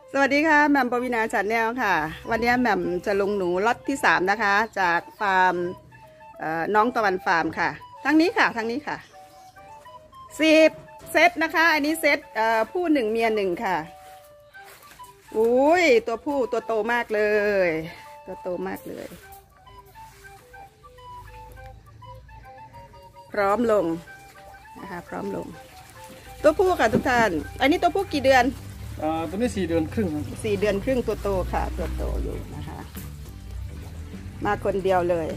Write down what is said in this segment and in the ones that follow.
สวัสดีค่ะแหม่มปวีณา Channel ค่ะวันนี้แหม่มจะลงหนูล็อตที่3นะคะจากฟาร์มน้องตะวันฟาร์มค่ะทั้งนี้ค่ะ10 เซตนะคะอันนี้เซตผู้1เมีย1ค่ะอุ้ยตัวผู้ตัวโตมากเลยตัวโตมากเลยพร้อมลงนะคะพร้อมลงตัวผู้ค่ะทุกท่านอันนี้ตัวผู้กี่เดือนตัวนี้4 เดือนครึ่งครับ 4 เดือนครึ่งตัวโตค่ะตัวโตอยู่นะคะมาคนเดียวเลย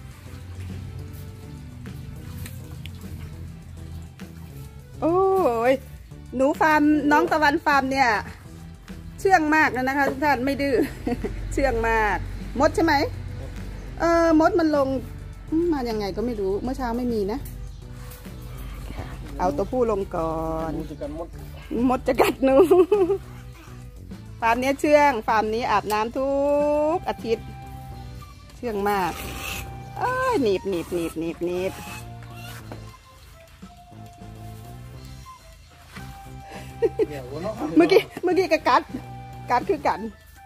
โอ้ยหนูฟาร์มน้องตะวันฟาร์มเนี่ยเชื่องมากนะคะทุกท่านไม่ดื้อ เชื่องมากมดใช่ไหมมดมันลงมายังไงก็ไม่รู้เมื่อเช้าไม่มีนะเอาตัวผู้ลงก่อนมดจะกัดหนูฟาร์มนี้เชื่องฟาร์มนี้อาบน้ำทุกอาทิตย์เชื่องมากหนีบเมื่อกี้ก็กัดคือกัน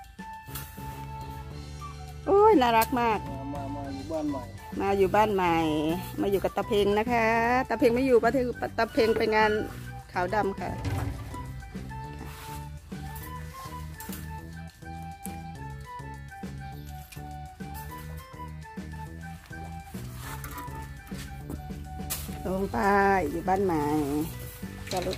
โอ้ยน่ารักมากมาอยู่บ้านใหม่มาอยู่กับตาเพงนะคะตาเพงไม่อยู่ตาเพงไปงานขาวดำค่ะลงไปอยู่บ้านใหม่จะลุก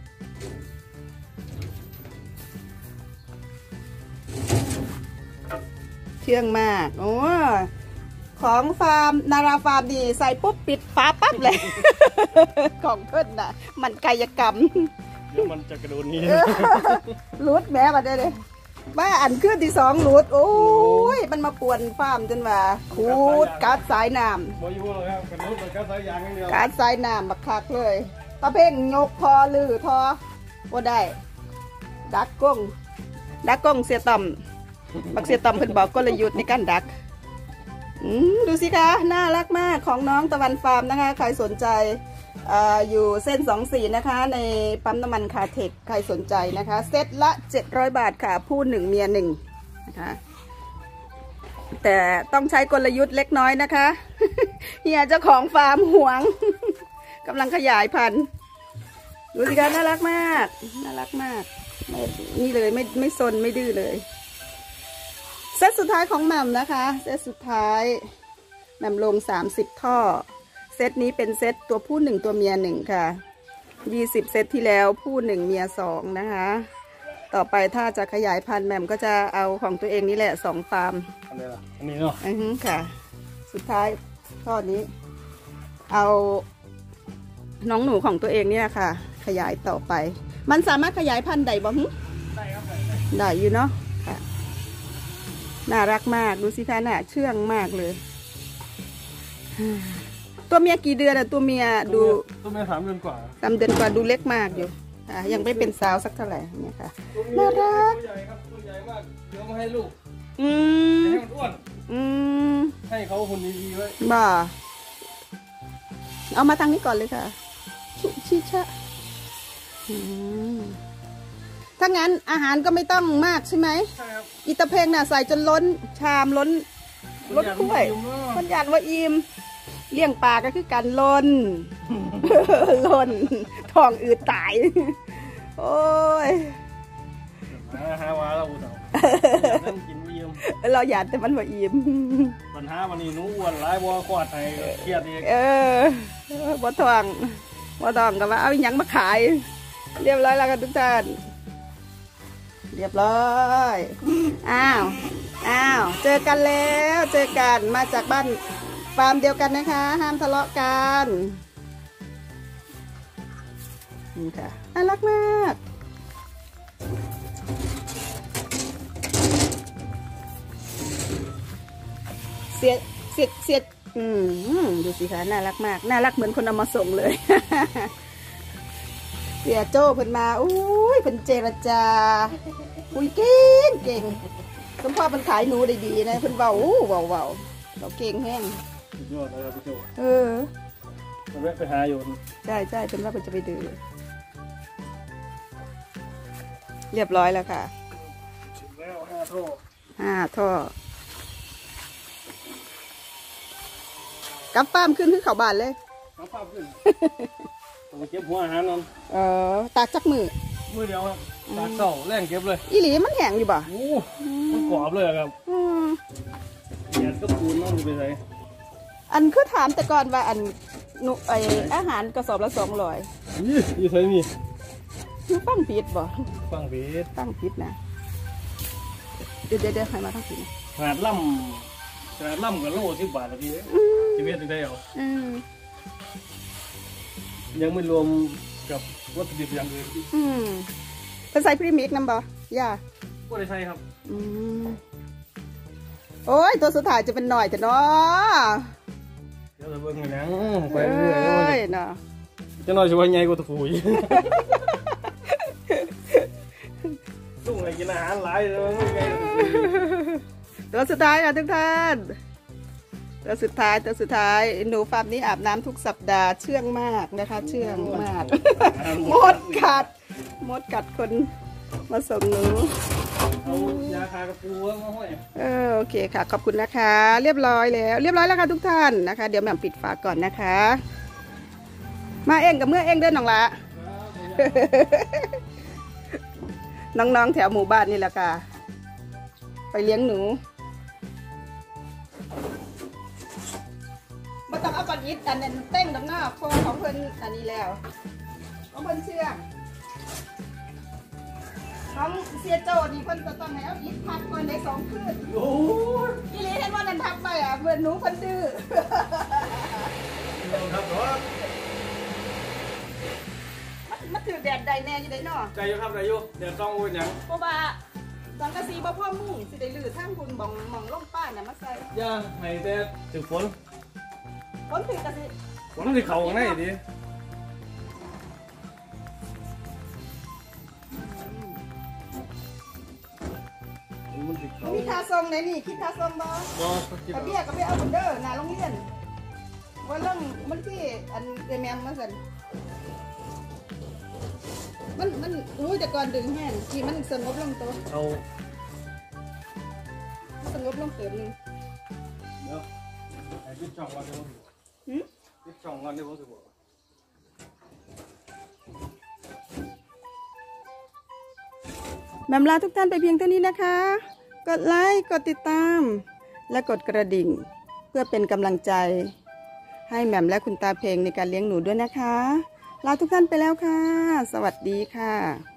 เชื่องมากโอ้ของฟาร์มนาราฟาร์มดีใส่ปุ๊บปิดฝาปั๊บเลย ของเพิ่นน่ะมันกายกรรมเดี๋ยวมันจะกระโดดนี้รูดแม่มาได้เลยว่าอันขึ้นที่2รูดโอ้ยมันมาป่วนฟาร์มจนว่าขูดกัดสายน้ำบ่อยู่เลยครับกระโดดกัดสายยางอย่างเดียวกัดสายน้ำบักคักเลยตะเพ่งยกพอลือทอว่าได้ดักก้งเสียต่ำบักเสียต่ำเพิ่นบอกกลยุทธ์ในการดักดูสิคะน่ารักมากของน้องตะวันฟาร์มนะคะใครสนใจอยู่เส้น24นะคะในปั๊มน้ำมันคาเทคใครสนใจนะคะเซตละ700 บาทค่ะผู้1เมีย1นะคะแต่ต้องใช้กลยุทธ์เล็กน้อยนะคะเฮียเจ้าของฟาร์มหวงกำลังขยายพันธุ์ดูสิคะน่ารักมากนี่เลยไม่ซนไม่ดื้อเลยเซตสุดท้ายของแหม่มนะคะเซตสุดท้ายแหม่มลง30 ท่อเซตนี้เป็นเซตตัวผู้1ตัวเมีย1ค่ะ20 เซตที่แล้วผู้1เมีย2นะคะต่อไปถ้าจะขยายพันธุ์แหม่มก็จะเอาของตัวเองนี่แหละ2 ฟาร์มอันนี้เนาะค่ะสุดท้ายท่อนี้เอาน้องหนูของตัวเองเนี่ยค่ะขยายต่อไปมันสามารถขยายพันธุ์ได้บ่ได้ครับได้อยู่เนาะค่ะน่ารักมากดูสิคะน่ะเชื่องมากเลยตัวเมียกี่เดือนอะตัวเมียดูตัวเมีย3 เดือนกว่า 3 เดือนกว่าดูเล็กมากอยู่ยังไม่เป็นสาวสักเท่าไหร่เนี่ยค่ะน่ารักตัวใหญ่ครับตัวใหญ่มากเดี๋ยวมาให้ลูกให้มันอ้วนให้เขาหุ่นดีๆไว้บ่าเอามาทางนี้ก่อนเลยค่ะชิชะถ้างั้นอาหารก็ไม่ต้องมากใช่ไหมใช่ครับอิตาเพงน่ะใส่จนล้นชามล้นถ้วยมันยันว่าอิ่มเลี้ยงปลาก็คือการล้นท้องอืดตายโอ้ยหาว่าเราอุตส่าห์นั่งกินอิ่มเราอยากแต่มันว่าอิ่มปัญหาวันนี้หนูอ้วนหลายบัวควาดไทยเครียดอีกบัวทองกับว่าเอาหยังมาขายเรียบร้อยแล้วกันทุกท่านเรียบร้อยอ้าวเจอกันแล้วมาจากบ้านฟาร์มเดียวกันนะคะห้ามทะเลาะกันนี่ค่ะน่ารักมากเสียดูสิคะน่ารักมากน่ารักเหมือนคนเอามาส่งเลย เสียโจ้เพิ่นมาอุ้ยเพิ่นเจรจาอุ้ยเก่งสมพ่อมันขายหนูได้ดีนะเพิ่นเบาเราเก่งแห้งยอดเลยครับพี่โจมันแวะไปหาอยู่ใช่เป็นว่าเพิ่นจะไปดูเรียบร้อยแล้วค่ะท่อ 5 ท่อกับฟาร์มขึ้นเข้าบ้านเลยน้ำฟ้าขึ้นต้องไปเก็บหัวอาหารนอนตากจักมือมือเดียวครับตากเสาแรงเก็บเลยอีหลีมันแห้งอยู่บ่โอ้มันกรอบเลยครับแดดก็ปูนน้องไปใส่อันคือถามแต่ก่อนว่าอันหนูอาหารกระสอบละ200 อยู่ใส่นี่คือฟังผิดบ่ฟังผิดฟังผิดนะเดี๋ยวให้มาทั้งผิดนะขนาดล่ำกับโล10 บาทละพี่ชีวิตถึงได้เอายังไม่รวมกับวัตถุดิบอย่างอื่นเป็นใส่พรีมิกน้ำบ่ย่าก็ได้ใช่ครับโอ้ยตัวสุดท้ายจะเป็นหน่อยแต่เนาะเดี๋ยวจะเบิ่งกันนะไปเอ้เรื่อยยเนาะๆจะน้อยช่วยใหญ่กว่าตะคุยลุงอะไรกินอาหารหลายเลยไม่ไงตัวสุดท้ายค่ะทุกท่านตัวสุดท้ายหนูฟาร์มนี้อาบน้ำทุกสัปดาห์เชื่องมากนะคะเชื่องมากมดกัดคนมาส่งหนูเอายาคากระปูมาห้อยโอเคค่ะขอบคุณนะคะเรียบร้อยแล้วค่ะทุกท่านนะคะเดี๋ยวแหม่มปิดฝาก่อนนะคะมาเองกับเมื่อเองเดินน้องละ น้องๆแถวหมู่บ้านนี่แหละค่ะไปเลี้ยงหนูมาต้องเอาก้อนอิฐอันนั้นเต้งดังหน้าคอของเพิ่นอันนี้แล้วของเพิ่นเชื่องของเสียโจนี่เพิ่นจะต้องให้เอาอิฐทับก่อนได้2 คืนโอ้ยอีหลีเห็นว่านั่นทับไปอ่ะเหมือนหนูเพิ่นดื้อครับเนาะมันถือแดดใดแน่อยู่ได้เนาะใจอยู่ครับใจอยู่เดี๋ยวต้องเป็นยังเพราะว่าสังกะสีบ่พ่อมุ่งสิได้ลื้อทางคุณบ่องลงป้าน่ะมาใส่ย่าให้แต่ถึงฝนคนถือกะสิฝนมันจะเข่าข้างในดิมันจะเข่ามีค่าส่งไหนนี่คิดค่าส่งบ่บ่คิดกระเบี้ยก็ไปเอาบนเด้อหน้าโรงเรียนว่าเรื่องมันที่อันเดแมมมาสั่นมันรู้แต่ก่อนดึงแห้งที่มันสงบลงตัวเอาสงบลงเติมนึงเดี๋ยวไอ้ปิดช่องก่อนเดี๋ยวปิดช่องก่อนเดี๋ยวผมจะบอกแหม่มลาทุกท่านไปเพียงเท่านี้นะคะ กดไลค์กดติดตาม และกดกระดิ่ง เพื่อเป็นกำลังใจ ให้แหม่มและคุณตาเพลงในการเลี้ยงหนูด้วยนะคะ ลาทุกท่านไปแล้วค่ะ สวัสดีค่ะ